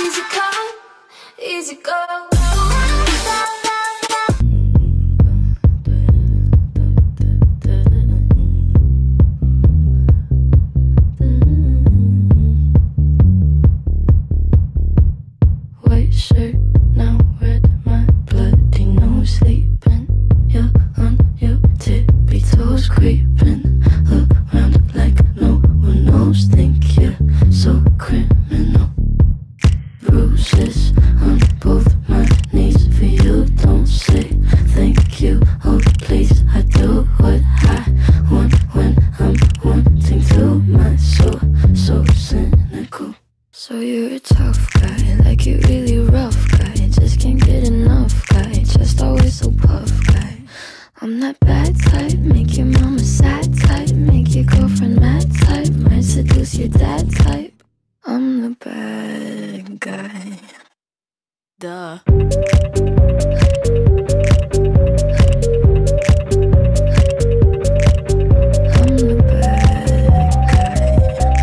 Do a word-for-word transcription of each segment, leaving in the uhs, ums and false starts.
Easy come, easy go. White shirt, now red, my bloody nose sleeping. You're on your tippy toes, creeping around like no one knows. Think you're so criminal. Bruises on both my knees for you. Don't say thank you, oh please. I do what I want when I'm wanting to. My soul so cynical. So you're a tough guy, like you really rough guy. Just can't get enough guy, just always so puff guy. I'm that bad type, make your mama sad type, make your girlfriend mad type, might seduce your dad type. I'm the bad guy. Duh. I'm the bad guy.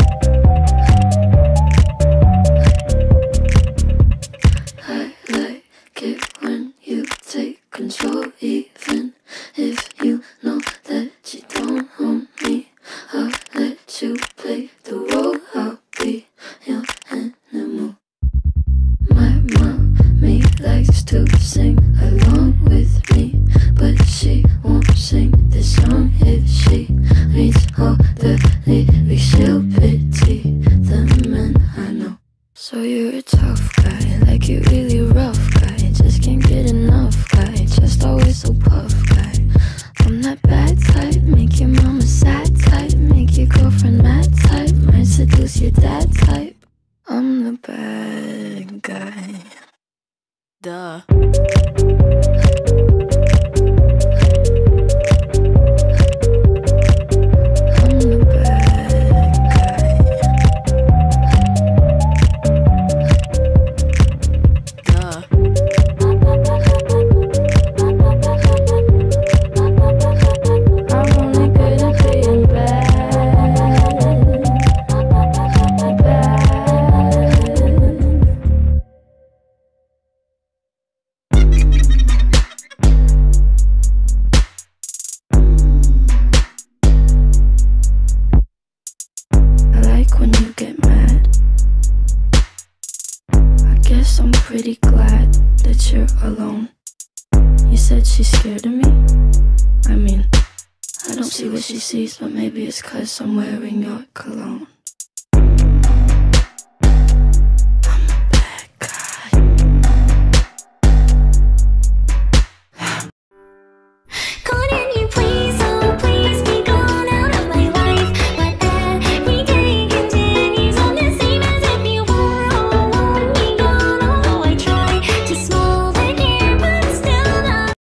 I like it when you take control, even if you know that you don't own me. I'll let you play the role, I'll be your animal. My mommy likes to sing along with me, but she won't sing this song if she reads all the lyrics. She'll pity the men I know. So you're a tough guy, like you really rough guy. Just can't get enough guy, just always so puff guy. I'm that bad type, make your mama sad type, make your girlfriend mad type, might seduce your dad type. I'm the bad guy. Duh. I'm the bad guy. Duh. I'm only good at being bad. Bad. I like when you get mad. I guess I'm pretty glad that you're alone. You said she's scared of me? I mean, I don't see what she sees, but maybe it's 'cause I'm wearing your cologne.